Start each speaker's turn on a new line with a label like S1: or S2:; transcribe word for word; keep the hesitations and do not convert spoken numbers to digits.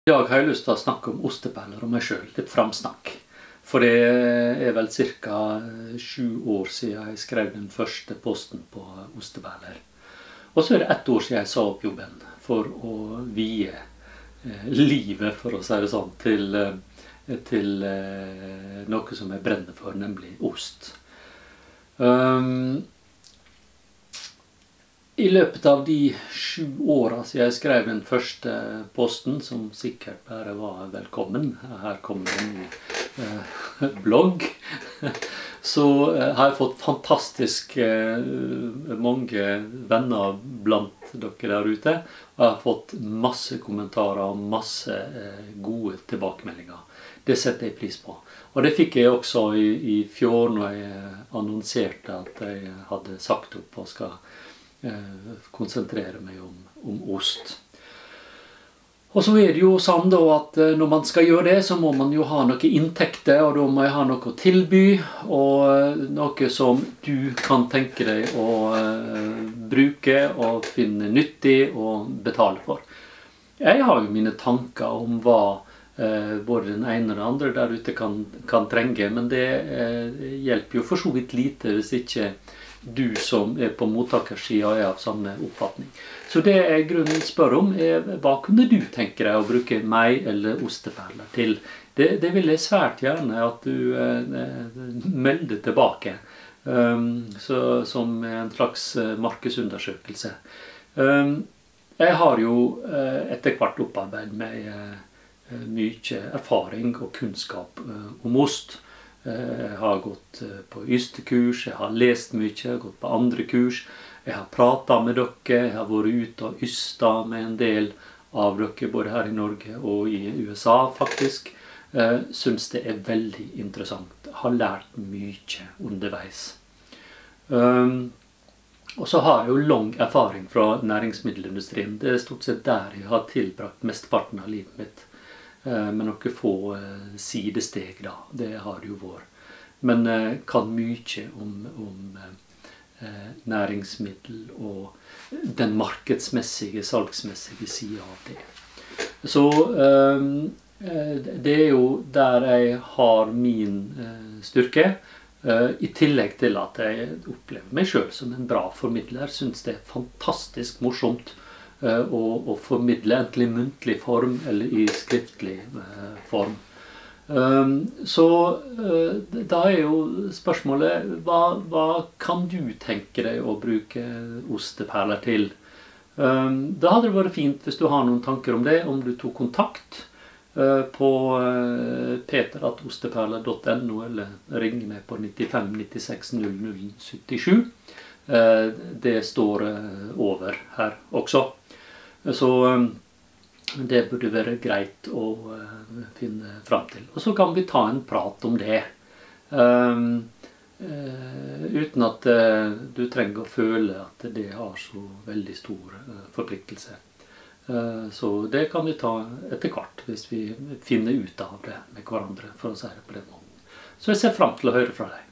S1: I dag har jeg lyst til å snakke om osteperler og meg selv, litt framsnakk. For det er vel cirka sju år siden jeg skrev den første posten på osteperler. Og så er det ett år siden jeg sa opp jobben for å vie eh, livet, for å si det sånn, til, til eh, noe som jeg brenner for, nemlig ost. Um, I løpet av de sju årene siden jeg skrev den første posten, som sikkert bare var velkommen, her kommer en ny eh, blogg, så eh, har jeg fått fantastisk eh, mange venner blant dere der ute, og jeg har fått masse kommentarer og masse eh, gode tilbakemeldinger. Det setter jeg pris på. Og det fikk jeg også i, i fjor når jeg annonserte at jeg hadde sagt opp og skal konsentrere meg om, om ost. Og så er det jo sånn da at når man skal gjøre det, så må man jo ha noen inntekter, og da må jeg ha noe å tilby, og noe som du kan tenke deg å uh, bruke og finne nyttig og betale for. Jeg har jo mine tanker om hva uh, både den ene og den andre der ute kan, kan trenge, men det uh, hjelper jo for så vidt lite hvis ikke du som er på mottakersiden er av samme oppfatning. Så det jeg grunnen spør om er, hva kunne du tenke deg å bruke meg eller osteperler til? Det, det vil jeg svært gjerne at du eh, melder tilbake, um, så, som en slags markedsundersøkelse. Um, jeg har jo eh, etter hvert opparbeidet meg eh, mye erfaring og kunnskap eh, om ost. Jeg har gått på ystekurs, jeg har lest mye, jeg har gått på andre kurs, jeg har pratet med dere, jeg har vært ute og ystet med en del av dere, både her i Norge og i U S A faktisk. Jeg synes det er veldig interessant, jeg har lært mye underveis. Og så har jeg jo lang erfaring fra næringsmiddelindustrien, det er stort sett der jeg har tilbrakt mesteparten av livet mitt. Med noen få sidesteg da, det har det jo vært. Men kan mye om, om næringsmiddel og den markedsmessige, salgsmessige siden av det. Så det er jo der jeg har min styrke, i tillegg til at jeg opplever meg selv som en bra formidler. Jeg synes det er fantastisk morsomt Og, og formidle enten i muntlig form eller i skriftlig eh, form. Um, så uh, da er jo spørsmålet, hva, hva kan du tenke deg å bruke osteperler til? Um, da hadde det vært fint hvis du har noen tanker om det, om du tok kontakt uh, på uh, peter at osteperler punktum no eller ring meg på nittifem nittiseks null null syttisju. Uh, det står uh, over her også. Så det burde være greit å uh, finne frem til. Og så kan vi ta en prat om det. Um, uh, uten at uh, du trenger å føle at det har så veldig stor uh, forpliktelse. Uh, så det kan vi ta etter hvert, hvis vi finner ut av det med hverandre, for å si det på den måten. Så jeg ser frem til å høre fra deg.